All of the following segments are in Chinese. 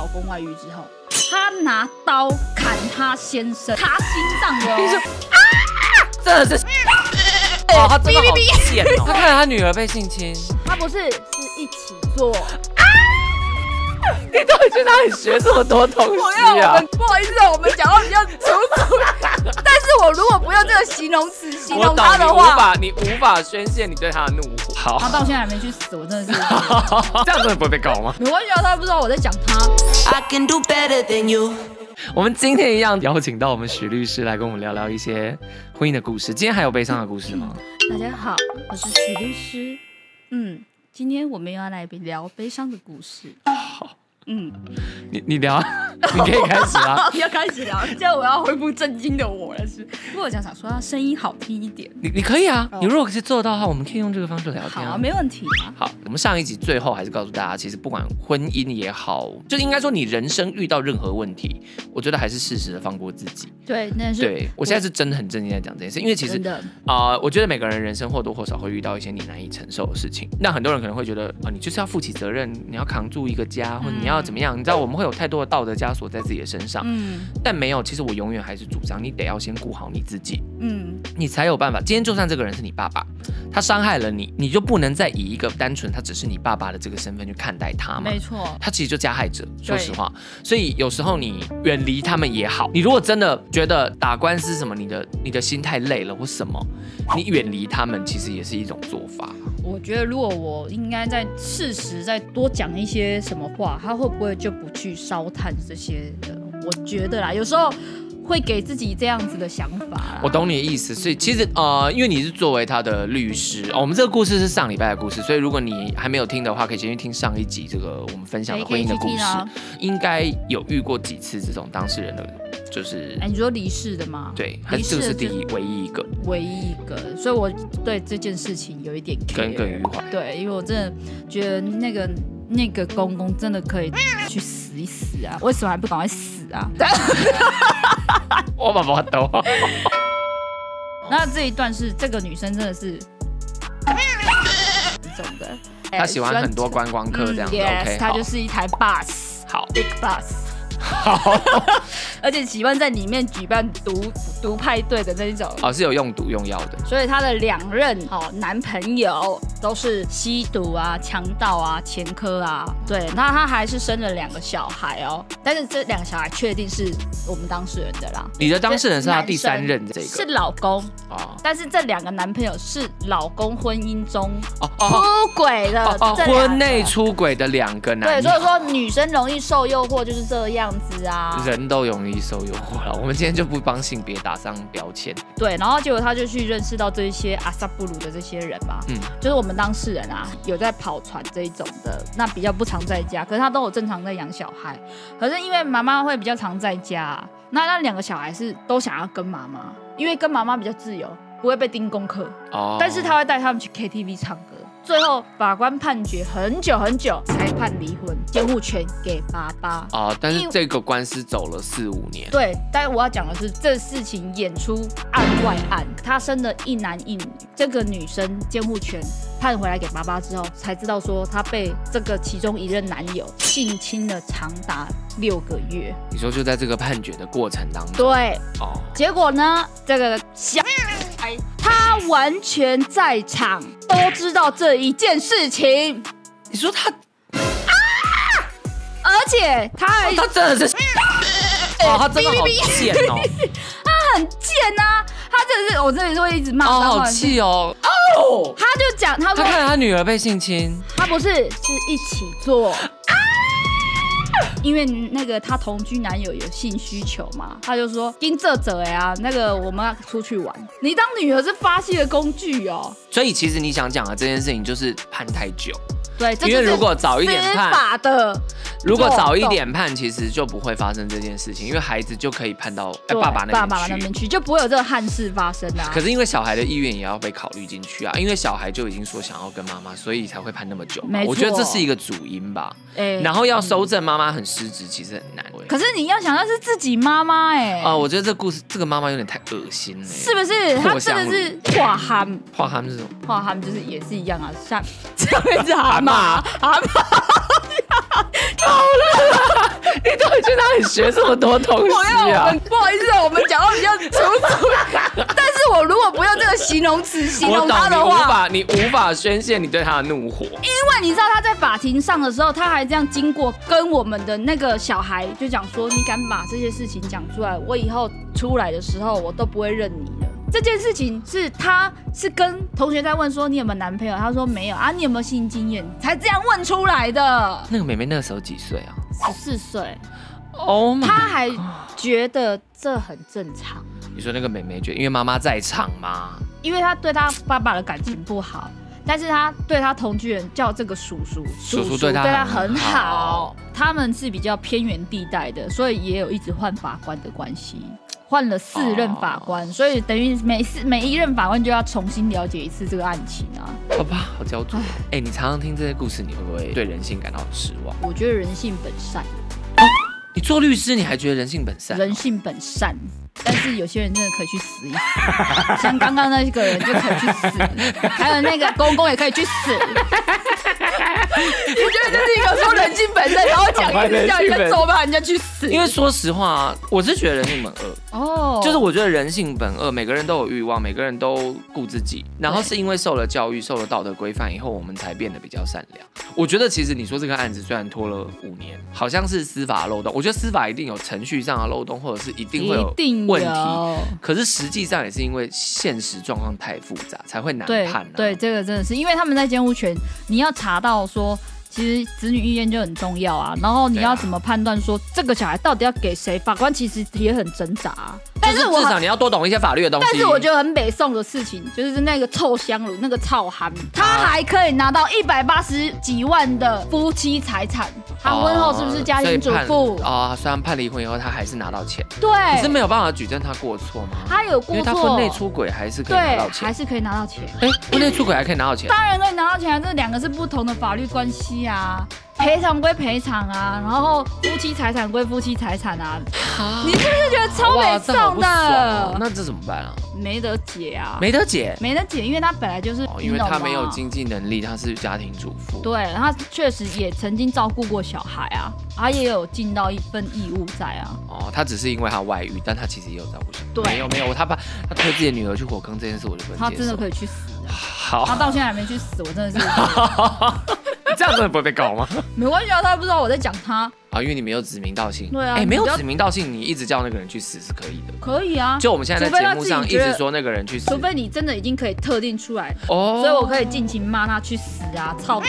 公外遇之后，她拿刀砍她先生，她心脏的哦， 真的是。哦，他真的好贱哦！他看着他女儿被性侵， 他不是一起做。 你到底去哪里学这么多东西啊？ 不好意思，我们讲话比较粗俗，但是我如果不用这个形容词形容他的话， 你无法宣泄你对他的怒火。好， 他到现在还没去死，我真的是这样真的不会被告吗？ 没关系啊，他不知道我在讲他。I can do better than you。 我们今天一样邀请到我们许律师来跟我们聊聊一些婚姻的故事。今天还有悲伤的故事吗？ 大家好，我是许律师。今天我们要来聊悲伤的故事。 好。你聊，你可以开始啦。 要开始聊，现在我要恢复正经的我了，是。不过我想说，要声音好听一点。你可以啊，你如果是做得到的话，我们可以用这个方式聊天啊。 好，没问题啊。 好，我们上一集最后还是告诉大家，其实不管婚姻也好，就应该说你人生遇到任何问题，我觉得还是适时的放过自己。 对，那是。 对，我现在是真的很正经在讲这件事，因为其实我觉得每个人人生或多或少会遇到一些你难以承受的事情。那很多人可能会觉得你就是要负起责任，你要扛住一个家，或者你要怎么样？你知道我们会有太多的道德枷锁在自己的身上，但没有。其实我永远还是主张，你得要先顾好你自己，你才有办法。今天就算这个人是你爸爸，他伤害了你，你就不能再以一个单纯他只是你爸爸的这个身份去看待他嘛？ 没错， 他其实就加害者，说实话。所以有时候你远离他们也好，你如果真的觉得打官司什么，你的心太累了或什么，你远离他们其实也是一种做法。 我觉得如果我应该在适时再多讲一些什么话，他会不会就不去烧炭这些的？我觉得啦，有时候会给自己这样子的想法啦。 我懂你的意思，所以其实因为你是作为他的律师我们这个故事是上礼拜的故事，所以如果你还没有听的话，可以先去听上一集这个我们分享的婚姻的故事。应该有遇过几次这种当事人的，就是你说离世的吗？ 对，还是这个是唯一一个， 所以我对这件事情有一点耿耿于怀。 对，因为我真的觉得那个公公真的可以去死一死啊！为什么还不赶快死啊？ 我爸爸都。 那这一段是这个女生真的是这种的， 她喜欢很多观光客这样子。OK， 她就是一台 bus， 好 ，big bus。 好， 而且喜欢在里面举办毒派对的那一种。 是有用毒用药的。 所以她的2任男朋友都是吸毒啊、强盗啊、前科啊。对，那她还是生了2个小孩哦。但是这2个小孩确定是我们当事人的啦。 你的当事人是她第3任这个？ 是老公但是这2个男朋友是老公婚姻中出轨的婚内出轨的2个男人。 对，所以说女生容易受诱惑就是这样子啊。 人都容易受诱惑了，我们今天就不帮性别打上标签。 对，然后结果他就去认识到这些阿萨布鲁的这些人嘛，就是我们当事人啊，有在跑船这一种的，那比较不常在家，可是他都有正常在养小孩。可是因为妈妈会比较常在家那2个小孩是都想要跟妈妈，因为跟妈妈比较自由，不会被盯功课。但是他会带他们去 KTV 唱歌。最后法官判决很久很久才判离婚，监护权给爸爸。 但是这个官司走了4、5年。 对，但是我要讲的是，这事情演出案外案，他生了1男1女，这个女生监护权判回来给爸爸之后，才知道说她被这个其中1任男友性侵了长达6个月。 你说就在这个判决的过程当中？ 对。结果呢，这个小孩他完全在场，都知道这一件事情。 你说他而且他真的是他真的好贱哦。 他很贱啊，他真的是，我真的是会一直骂他。 好气哦。 他就讲，他说他看着他女儿被性侵， 他不是一起做。因为那个他同居男友有性需求嘛，他就说跟这那个我们要出去玩，你当女儿是发泄的工具哦。 所以其实你想讲的这件事情就是判太久。 对， 因为如果早一点判， 司法的， 如果早一点判，其实就不会发生这件事情，因为孩子就可以判到爸爸那边去， 就不会有这个憾事发生啊。 可是因为小孩的意愿也要被考虑进去啊，因为小孩就已经说想要跟妈妈，所以才会判那么久。我觉得这是一个主因吧。然后要搜证妈妈很失职，其实很难。 可是你要想到是自己妈妈我觉得这故事这个妈妈有点太恶心了， 是不是？她真的是化憨是什么？ 化憨就是也是一样啊，像这样子蛤蟆。好了， 你学这么多东西啊？ 不好意思啊，我们讲话比较粗俗，但是我如果不用这个形容词形容他的话， 你无法宣泄你对他的怒火。因为你知道他在法庭上的时候，他还这样经过跟我们的那个小孩就讲说，你敢把这些事情讲出来，我以后出来的时候我都不会认你了。这件事情他是跟同学在问说你有没有男朋友，他说没有啊，你有没有性经验，才这样问出来的。 那个妹妹那个时候几岁啊 ？14岁。 Oh my God， 他还觉得这很正常。 你说那个妹妹觉得因为妈妈在场吗？ 因为他对他爸爸的感情不好，但是他对他同居人叫这个叔叔对他很好。他们是比较偏远地带的，所以也有一直换法官的关系。换了4任法官，所以等于每一任法官就要重新了解一次这个案情啊。 好吧，好焦灼。你常常听这些故事，你会不会对人性感到很失望？ 我觉得人性本善。 你做律师，你还觉得人性本善？ 人性本善，但是有些人真的可以去死一死，像刚刚那个人就可以去死，还有那个公公也可以去死。我觉得这是一个说人性本善，然后叫人家咒骂人家去死。 因为说实话，我是觉得人性本恶。就是我觉得人性本恶，每个人都有欲望，每个人都顾自己，然后是因为受了教育、受了道德规范以后，我们才变得比较善良。我觉得其实你说这个案子虽然拖了5年，好像是司法漏洞，我觉得司法一定有程序上的漏洞，或者是一定会有问题。可是实际上也是因为现实状况太复杂，才会难判。 对，这个真的是因为他们在监护权，你要查到说。其实子女意愿就很重要啊，然后你要怎么判断说这个小孩到底要给谁？法官其实也很挣扎， 但是至少你要多懂一些法律的东西。 但是我觉得很北宋的事情，就是那个臭香炉那个臭憨，他还可以拿到180几万的夫妻财产，他婚后是不是家庭主妇？ 虽然判离婚以后，他还是拿到钱， 对， 可是没有办法举证他过错吗？ 他有过错， 因为他婚内出轨还是可以拿到钱， 还是可以拿到钱。 婚内出轨还可以拿到钱？ 当然可以拿到钱啊，这2个是不同的法律关系啊。赔偿归赔偿啊，然后夫妻财产归夫妻财产啊，你是不是觉得超北宋的？ 那这怎么办啊？ 没得解啊， 没得解， 因为他本来就是， 因为他没有经济能力，他是家庭主妇。 对，他确实也曾经照顾过小孩啊，他也有尽到一份义务在啊。 他只是因为他外遇，但他其实也有照顾小孩。 对， 没有，他推自己的女儿去火坑这件事，我就不能接受。 他真的可以去死啊！ 好， 他到现在还没去死，我真的是。 这样真的不会被告吗？ 没关系啊，他不知道我在讲他因为你没有指名道姓。 对啊， 没有指名道姓，你一直叫那个人去死是可以的。 可以啊， 就我们现在在节目上一直说那个人去死， 除非你真的已经可以特定出来所以我可以尽情骂他去死啊，操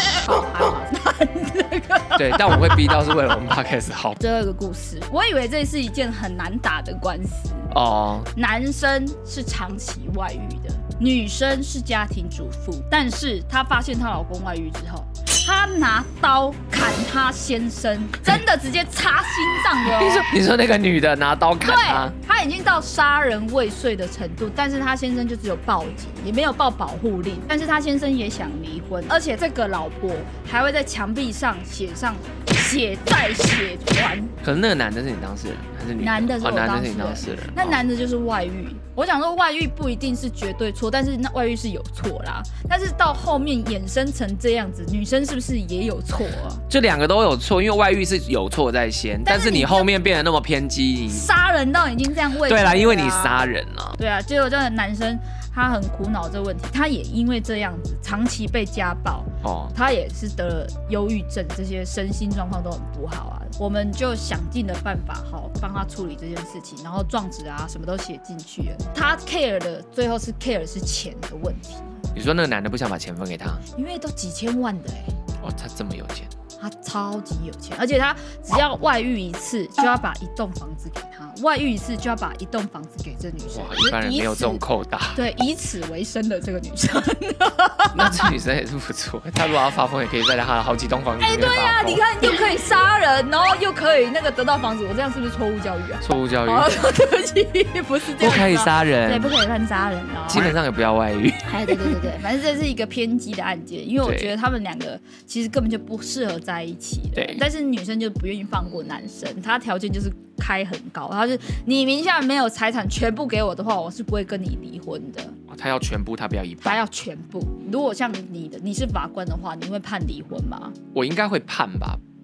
对，但我会逼到是为了我们 podcast 好。 最后一个故事，我以为这是一件很难打的官司男生是长期外遇的，女生是家庭主妇，但是她发现她老公外遇之后，她拿刀砍她先生，真的直接插心脏的你说那个女的拿刀砍她？ 对，她已经到杀人未遂的程度，但是她先生就只有报警，也没有报保护令，但是她先生也想离婚，而且这个老婆还会在墙壁上写上血债血还。 可是那个男的是你当事人还是女的？ 男的是我当事人。 那男的就是外遇。我想说外遇不一定是绝对错，但是那外遇是有错啦。但是到后面衍生成这样子，女生是不是也有错啊？ 就2个都有错，因为外遇是有错在先，但是你后面变得那么偏激， 杀人到已经这样为对啦，因为你杀人了。 对啊，结果这个男生他很苦恼这个问题，他也因为这样子长期被家暴，他也是得了忧郁症，这些身心状况都很不好啊。我们就想尽了办法，帮他处理这件事情，然后状纸啊什么都写进去了。他 care 的最后是 care 的是钱的问题。 你说那个男的不想把钱分给他， 因为都几千万的他这么有钱。 他超级有钱，而且他只要外遇一次，就要把1栋房子给他；外遇一次，就要把1栋房子给这女生。 哇，一般人没有这种扣打。 对，以此为生的这个女生。 那这女生也是不错，她如果要发疯，也可以在她的好几栋房子里面发疯。 对啊，你看又可以杀人，然后又可以那个得到房子，我这样是不是错误教育啊？ 错误教育。 对不起，不是这样。 不可以杀人。 对，不可以乱杀人哦。 基本上也不要外遇。 对，反正这是一个偏激的案件，因为我觉得他们2个其实根本就不适合在一起。 对。 但是女生就不愿意放过男生，她条件就是开很高，她是你名下没有财产全部给我的话，我是不会跟你离婚的。 她要全部，她不要一半。 她要全部。如果像你是法官的话，你会判离婚吗？ 我应该会判吧。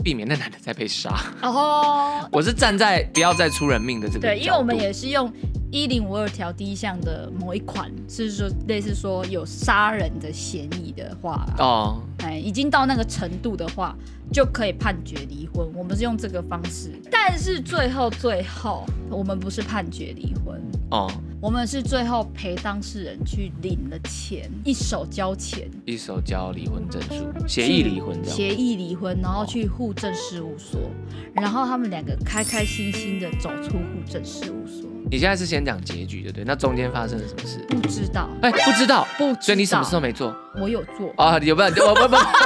避免那男的再被杀。 哦， 我是站在不要再出人命的这个角度。 对，因为我们也是用1052条第1项的某一款，是说类似说有杀人的嫌疑的话，已经到那个程度的话，就可以判决离婚。我们是用这个方式，但是最后我们不是判决离婚我们是最后陪当事人去领了钱，一手交钱， 一手交离婚证书，协议离婚这样。 协议离婚，然后去户政事务所，然后他们2个开开心心的走出户政事务所。 你现在是先讲结局对不对？那中间发生了什么事？ 不知道。 不知道。所以你什么时候没做？ 我有做。 有没有？不是。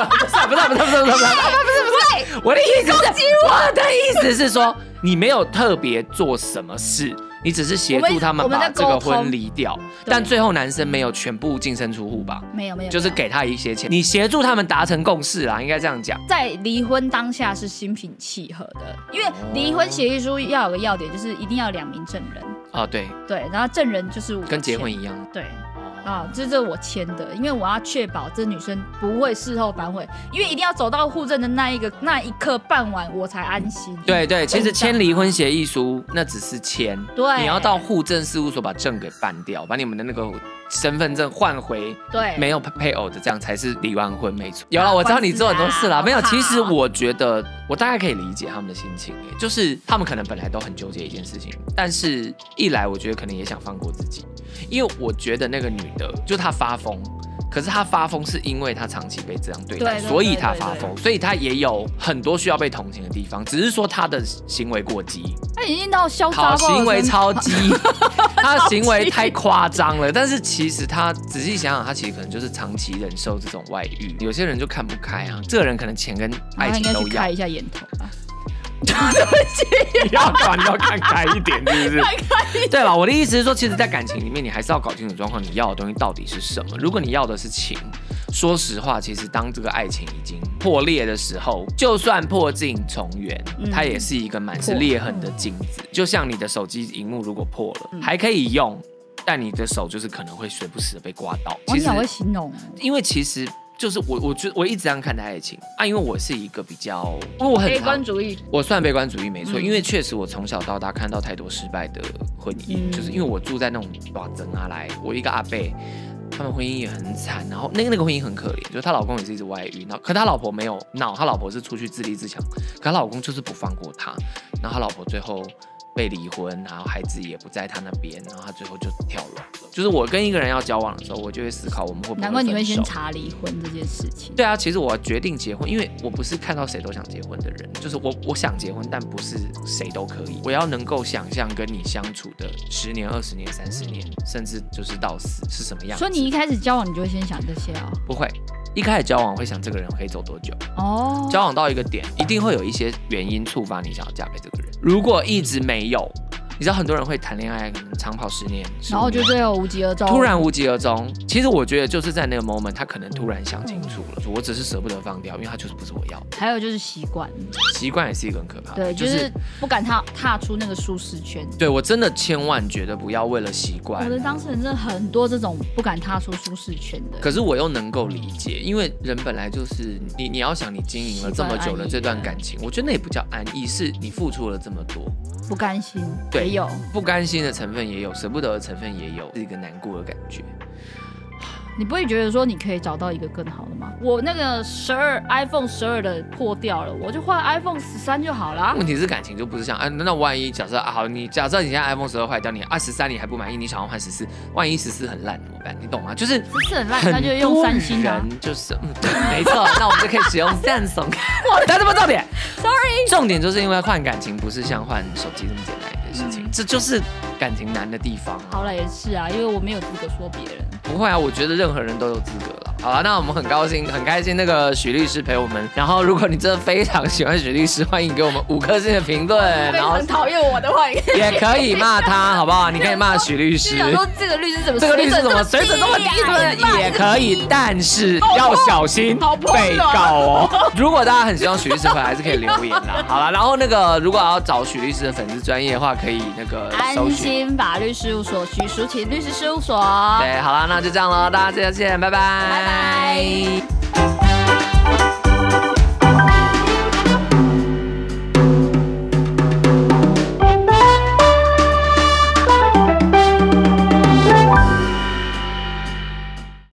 我的意思是说，你没有特别做什么事。你只是协助他们把这个婚离掉，但最后男生没有全部净身出户吧？ 没有， 就是给他一些钱，你协助他们达成共识啦，应该这样讲。 在离婚当下是心平气和的，因为离婚协议书要有个要点，就是一定要2名证人。 对， 然后证人就是我跟结婚一样。 对。这是我签的，因为我要确保这女生不会事后反悔，因为一定要走到户政的那一刻办完我才安心。 对，其实签离婚协议书那只是签， 对， 你要到户政事务所把证给办掉，把你们的那个身份证换回， 对， 没有配偶的，这样才是离完婚，没错。有了，我知道你做很多事啦，没有。其实我觉得我大概可以理解他们的心情，就是他们可能本来都很纠结一件事情，但是一来我觉得可能也想放过自己。因为我觉得那个女的，就是她发疯，可是她发疯是因为她长期被这样对待，所以她发疯，所以她也有很多需要被同情的地方，只是说她的行为过激， 她已经到潇洒， 行为超激，她的行为太夸张了。但是其实她仔细想想，她其实可能就是长期忍受这种外遇。有些人就看不开啊，这个人可能钱跟爱情都要， 应该去开一下眼头吧。 你要看开一点，是不是？对了，我的意思是说，其实，在感情里面，你还是要搞清楚状况，你要的东西到底是什么。如果你要的是情，说实话，其实当这个爱情已经破裂的时候，就算破镜重圆，它也是一个满是裂痕的镜子。就像你的手机荧幕如果破了，还可以用，但你的手就是可能会时不时的被刮到。 其实我会形容， 因为其实。就是我觉得我一直这样看待爱情因为我是一个比较，因为我很悲观主义， 我算悲观主义没错，因为确实我从小到大看到太多失败的婚姻，就是因为我住在那种大镇来，我一个阿伯，他们婚姻也很惨，然后那个婚姻很可怜，就是她老公也是一直外遇，可他老婆没有闹，他老婆是出去自立自强，可他老公就是不放过他，然后他老婆最后被离婚，然后孩子也不在他那边，然后他最后就跳楼了。就是我跟一个人要交往的时候，我就会思考我们会不会分手。 难怪你会先查离婚这件事情。 对啊，其实我决定结婚，因为我不是看到谁都想结婚的人，就是我想结婚，但不是谁都可以。我要能够想象跟你相处的10年、20年、30年，甚至就是到死是什么样子。 所以你一开始交往，你就会先想这些啊？ 不会。一开始交往会想这个人可以走多久交往到一个点，一定会有一些原因触发你想要嫁给这个人。如果一直没有，你知道很多人会谈恋爱，可能长跑10年， 然后就最后无疾而终， 突然无疾而终。其实我觉得就是在那个 moment， 他可能突然想清楚了，我只是舍不得放掉，因为他就是不是我要的。 还有就是习惯也是一个很可怕的， 对，就是不敢踏出那个舒适圈。 对，我真的千万觉得不要为了习惯。 我的当事人真的很多这种不敢踏出舒适圈的。 可是我又能够理解，因为人本来就是你要想你经营了这么久的这段感情，我觉得那也不叫安逸，是你付出了这么多， 不甘心， 对， 也有不甘心的成分也有，舍不得的成分也有，是一个难过的感觉。 你不会觉得说你可以找到一个更好的吗？我那个iPhone 12的破掉了，我就换 iPhone 13就好了。 问题是感情就不是像那万一假设好，你假设你现在 iPhone 12坏掉，你13你还不满意，你想要换14，万一14很烂怎么办？你懂吗？就是 14很烂，那就用三星的。 就是对，没错，那我们就可以使用 Samsung。但这不重点 ，Sorry， 重点就是因为换感情不是像换手机这么简单一件事情，这就是感情难的地方。 好了，也是啊，因为我没有资格说别人。 不会啊，我觉得任何人都有资格了。好了，那我们很高兴、很开心，那个许律师陪我们。然后，如果你真的非常喜欢许律师，欢迎给我们5颗星的评论。然后很讨厌我的话， 也可以骂他，好不好？你可以骂许律师。 说这个律师怎么？ 这个律师怎么水准这么低？也可以，但是要小心被告哦。如果大家很希望许律师回来，还是可以留言啦。好了，然后那个如果要找许律师的粉丝专业的话，可以那个搜寻安心法律事务所许淑琴律师事务所。 对，好了，那就这样咯，大家再见，拜拜， 拜拜。